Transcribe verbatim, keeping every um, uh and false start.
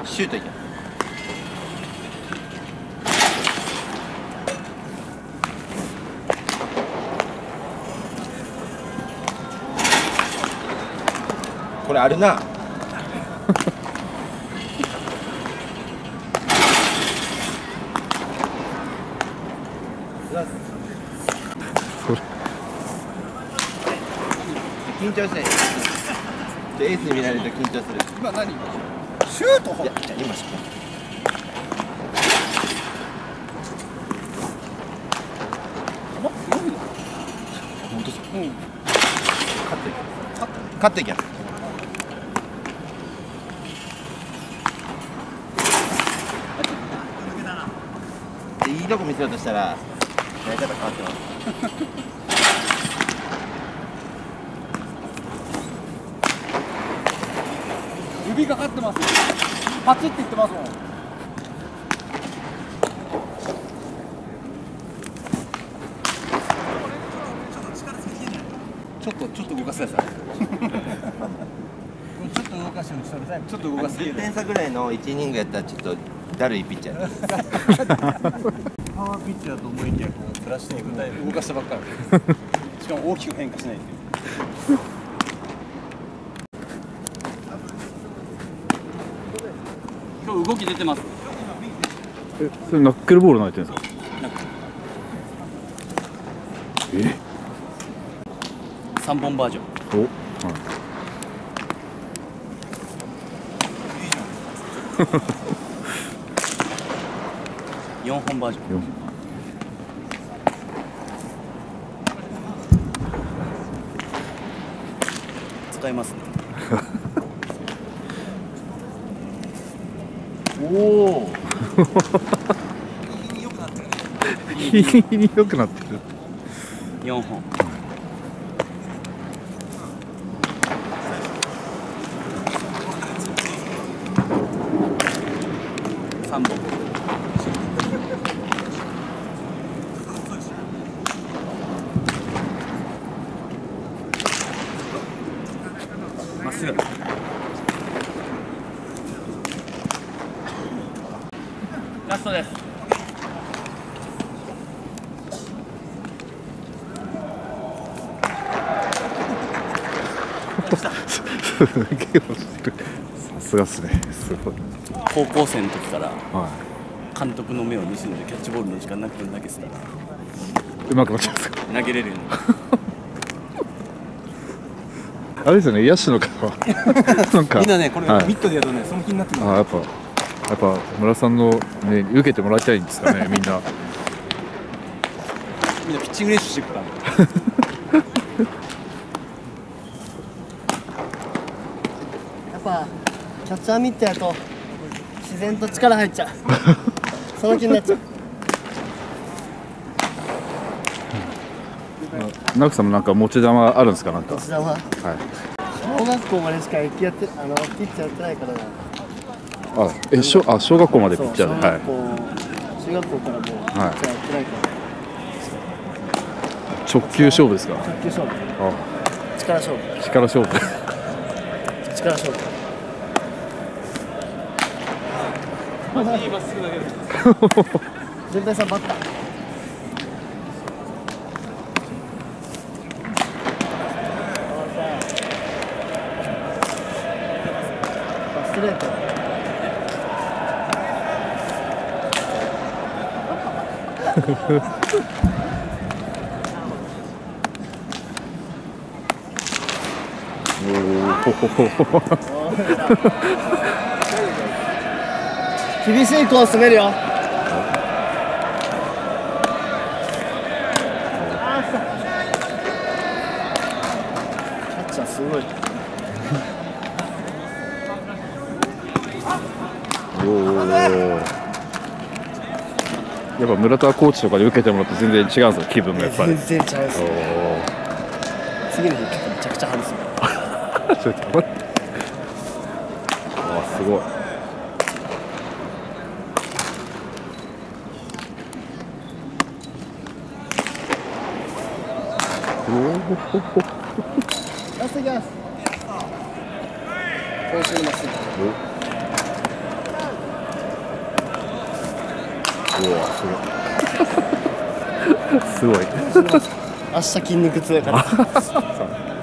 シュートいけ。これあるな。緊張して。エースに見られると緊張する。 今何？シュート？ いや、じゃあ今しか。本当そう。うん。勝っていけ。勝っていけ。いいとこ見せようとしたらやり方変わってます。 指かかってます。パチって言ってますもん。ちょっとちょっと動かせた。ちょっと動かしてもちょっと動かす。 じゅってん差ぐらいのいちイニングやったらちょっとだるいピッチャー。 パワーピッチャーと思いきやこうずらしていくタイプ動かしたばっかり。しかも大きく変化しないっていう。今日動き出てます。 え、それナックルボール投げてるんですか？え？ 三本バージョン。 お、はい。 四本バージョン。 よん。 使いますね。 おお。 日に良くなってる。 四本。三本。まっすぐ。ラストです。 すげえ落ちてる。さすがっすね。すごい。 高校生の時からは監督の目を盗んでキャッチボールの時間なくても投げてたらい。うまくなっちゃうんですか。 投げれるように。 あれですよね、野手の方はなんかみんなね、これ、 はい、 ミットでやるとね、その気になってる。 あ、やっぱやっぱ村さんのね受けてもらいたいんですかね、みんな。 みんなピッチング練習していくから。 やっぱキャッチャーミットやと自然と力入っちゃう。その気になっちゃう。 直樹さんもなんか持ち球あるんですか、なんか。 持ち球。はい。小学校までしか野球やってあのピッチャーやってないからな。 あ、え、小あ小学校までピッチャーで、はい。 中学校からもうピッチャーやってないから。 直球勝負ですか。 直球勝負。 あ、 力勝負。 力勝負。 力勝負。 マジにまっすぐ投げる。 全体さんバッター。ストレート。厳しいコース攻めるよ。キャッチャーすごい。 おお。やっぱ村田コーチとかで受けてもらって全然違うんですよ、気分がやっぱり。 全然違いますね。次の日めちゃくちゃ外すよ。 ちょっと待って。あ、すごい。おお。 ラストいきます。今週のまっすぐ。 すごい。 明日筋肉痛やから